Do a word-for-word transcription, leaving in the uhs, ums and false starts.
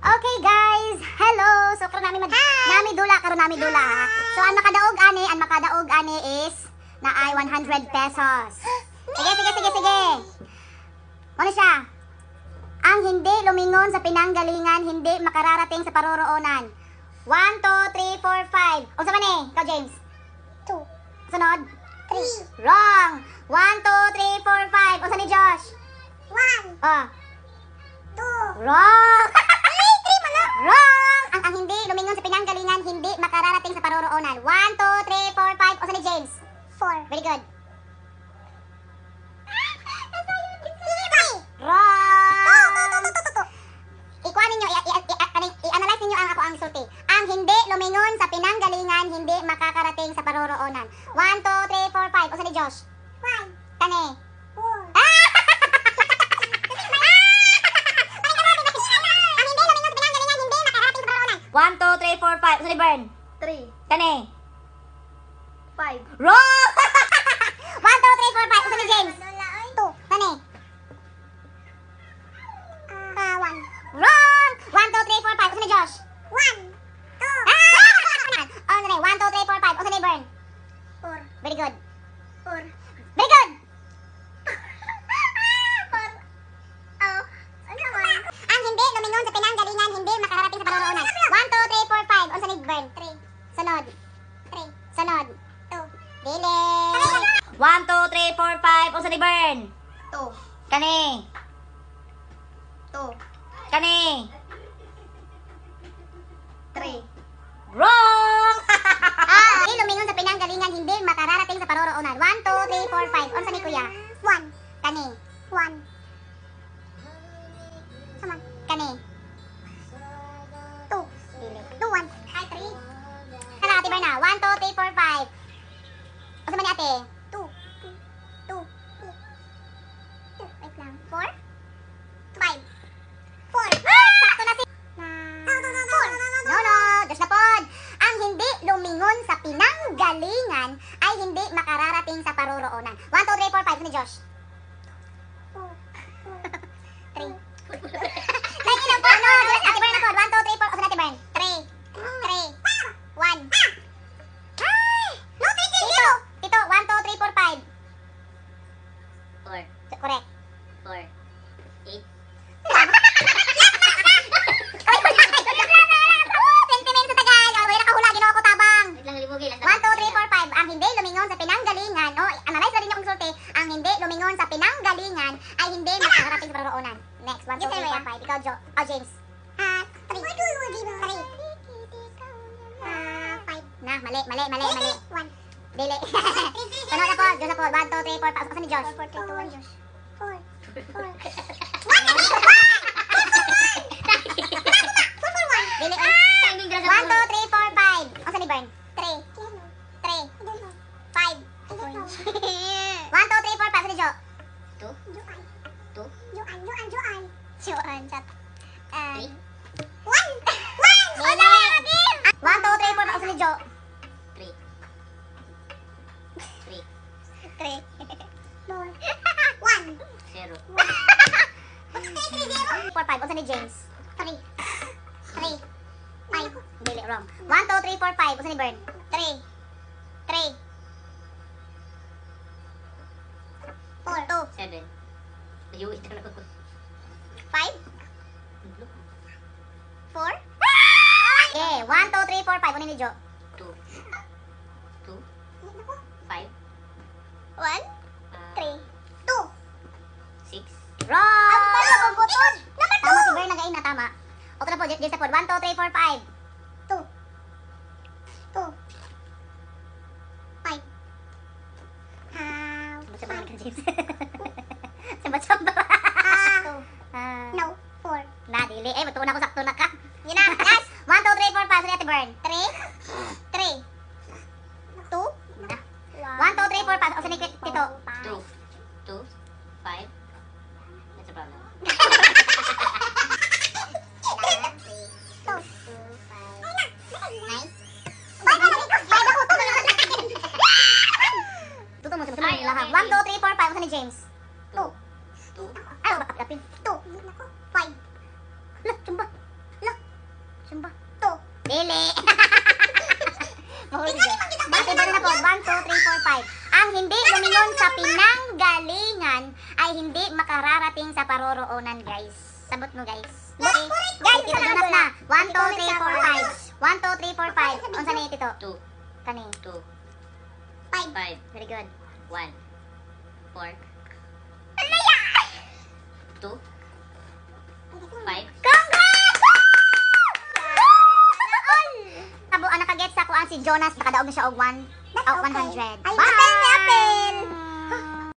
Okay guys, hello. So karon nami mad nami dula karon nami dula ha. So ang makadaog ani, ang makadaog ani is na ay one hundred pesos. Sige, sige, sige, sige. Ano siya? Ang hindi lumingon sa pinanggalingan, hindi makararating sa paroroonan. one, two, three, four, five. Unsa man eh? Ikaw, James? two. Sunod? three. Wrong. one, two, three, four, five. Unsa ni Josh? one. Oh. two. Wrong. three man na. Wrong. Ang, ang hindi lumingon sa pinanggalingan, hindi makararating sa paroroonan. one, two, three, four, five. Unsa ni James? four. Very good. Wrong. Ikuha ninyo, i-analyze ninyo ang ako ang sulti. Ang hindi lumingon sa pinanggalingan, hindi makakarating sa paroroonan. one, two, three, four, five. Unsa ni Josh? one. Kani? four. one, two, three, four, five. Unsa ni Bern? three. Kani? five. Wrong! one, two, three, four, five. Unsa ni James? two. Kani? Ah, one. Wrong! one, two, three, four, five. Unsa ni Josh? one. two. Ah! Unsa ni? one, two, three, four, five. Unsa ni Bern? four. Very good. four. Very good! four. Oh. Ano man? Ang hindi lumingon sa pinanggalingan, hindi makararating sa paroroonan. one, two, three, four, five. Unsa ni Bern? three. Sunod. three. Sunod. two. Dili. one, two, three, four, five. Unsa ni Bern? two. Kani? two. Kani? three. Wrong! Ah, hindi lumingon sa pinanggalingan, hindi makararating sa paroroonan. one, two, three, four, five. Unsa ni Kuya? one. Kani? one. Sama. Kani? two. Dili. two, one. Ay, three. Kana, ate Berna. one, two, three, four, five. Unsa man ni ate? two. two. two. Wait lang. four. five. four. Sakto na si... four. No, no. Diyos na pod. Ang hindi lumingon sa pinanggalingan ay hindi makararating sa paroroonan. one, two, three, four, five. Ni Josh? three. Lagi lang po. Ano? Ate Bern na pod. one, two, three, four. Unsa na ate Bern? three. three. one. Ay! No, three, three, zero. Tito, one, two, three, four, five. four. Correct. four. eight. Sentiment sa tagal. Oh, wala nakahula. Ginawa ko tabang. Wait lang, libugi lang. one, two, three, four, five. Ang hindi lumingon sa pinanggalingan, o analyze na rin yung konsulti, ang hindi lumingon sa pinanggalingan ay hindi makakarating sa paroroonan. Next, one, two, three, four, five. Ikaw, Jo. Oh, James. Ah, three. three. Ah, five. Na, mali, mali, mali, mali. one. Dili. Sunod na po, Diyos na po. one, two, three, four, five. Asa ni Josh? four, three, two, one, Josh. four. four. Dili. one, two, three, four, five. Asa ni Bern? three. three. five. one, two, three, four, five. Asa ni Jo? two. two. Joan, Joan, Joan. Joan, chat. three. one. one. Dili. one, two, three, four, five. Asa ni Jo? three. three. three. four. one. zero. four, five. Asa ni James? three. three. five. Dili, wrong. one, two, three, four, five. Asa ni Bern? three. three. four. two. seven. Ayaw, ito na ako. five. four. Okay, one, two, three, four, five. Ano ni Jo? two. two. five. one. uh, three. two. six. Wrong! Tama si Bern, nagain na tama. O na po, James na po. one, two, three, four, five. two. two. five. Ah, samba-samba ka, James. Samba-samba. Ah, no. four. Na, dili. Eh, matuon ako sakto na ka. Yun na. Last. one, two, three, four, five. Sa Ate Bern. three. three. two. one, two, three, four, five. O sa ni Tito? two. two. five. That's a problem. Tuto mo, sumunod lang ha. one, two, three, four, five. Asa ni James? two. two. Ay, bakit kapin? two. five. Lah, chumba. Dili. Mahuli dyan. Ate, ba na po? one, two, three, four, five. Ang hindi lumingon sa pinanggalingan ay hindi makararating sa paroroonan, guys. Sabot mo, guys. Okay. Guys, ito Jonas na. one, two, three, four, five. one, two, three, four, five. Unsa na ito? Two. Kani. Two. Five. Five. Very good. One. Four. Two. Five. Congrats! Tabo, ang nakagets sa kuan si Jonas, nakadaog na siya og one, oh, one hundred. Bye!